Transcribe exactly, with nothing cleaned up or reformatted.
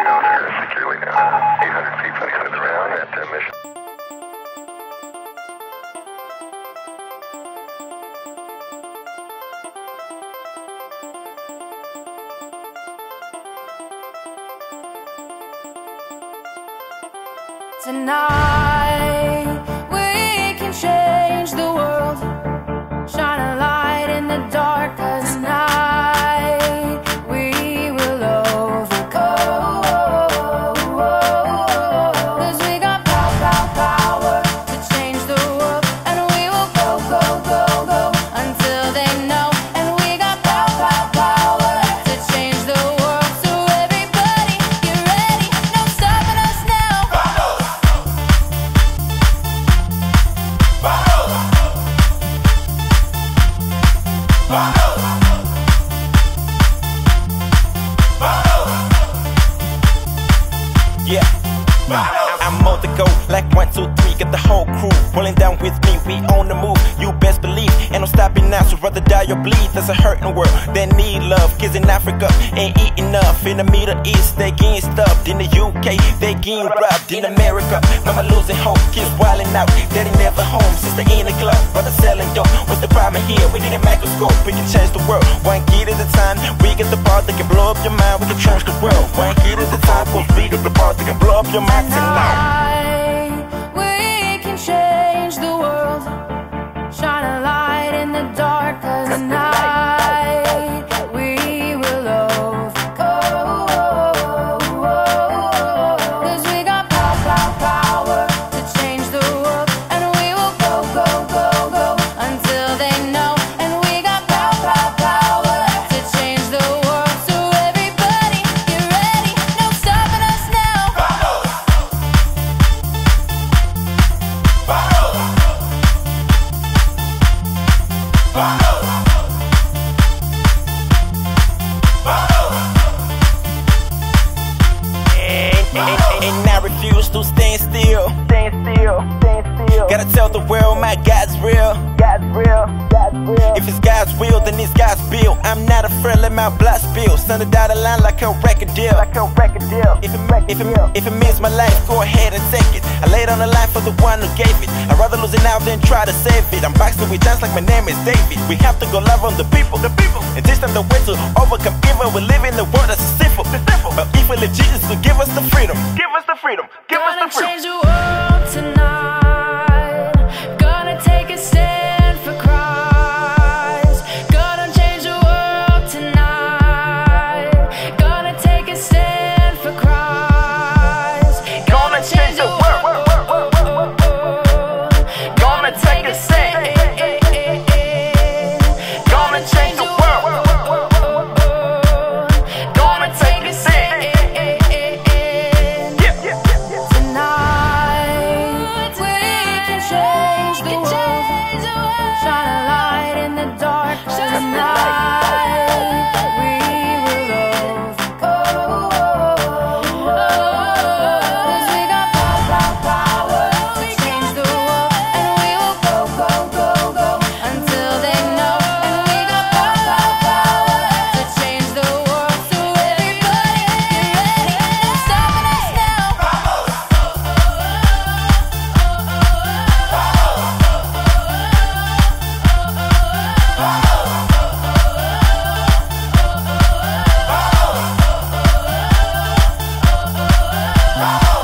know they're securely uh, eight hundred feet from the end of the round at uh, mission. Tonight we can change the world, shine a light in the dark, 'cause tonight we will overcome. 'Cause we got power, power, power to change the world, and we will go, go, go, go until they know. And we got power, power, power to change the world. So everybody get ready, no stopping us now. Yeah, I'm on the go like one, two, three, get the whole crew rolling down with me, we on the move, you best believe. Ain't no stopping now, so rather die or bleed. There's a hurting world that need love. Kids in Africa ain't eating enough. In the Middle East, they getting stuffed. In the U K, they getting robbed. In America, mama losing hope, kids wilding out, daddy never home. Sister in the club, brother selling dope. What's the problem here? We need a microscope, we can change the world. One kid at a time, we get the part that can blow up your mind. We can change the world. One kid at a time, we get the part that can blow up your mind tonight. We can change the world, shine a light in the dark, 'cause tonight we will overcome. 'Cause we got power, power, power to change the world, and we will go, go, go, go until they know. And we got power, power, power to change the world. So everybody get ready, no stopping us now. And I refuse to stand still. Stand still, stand still. Gotta tell the world my God's real. God's real, God's real. If it's God's will, then it's God's bill. I'm not afraid, let my blood spill. Send it down the line like a record deal. Like a record deal. If it, if it, if it means my life, go ahead and take it. I laid on the line for the one who gave it. I'd rather lose it now than try to save it. I'm boxing with giants like my name is David. We have to go love on the people, the people, and teach them the way to overcome evil. We live in the world that's sinful, but if we let Jesus to give us the freedom, give us the freedom, give us the freedom. Gonna change the world tonight. Gonna take a stand for Christ. Gonna change the world tonight. Gonna take a stand for Christ. Gonna change the world. Gonna take a stand. Gonna change the world. Gonna take a stand. Tonight we can change the world, shine a light in the dark. Tonight we will overcome. 'Cause we got power, power, power to change the world, and we will go, go, go, go until they know. And we got power, power, power to change the world. So everybody get ready, no stopping us now. Wow.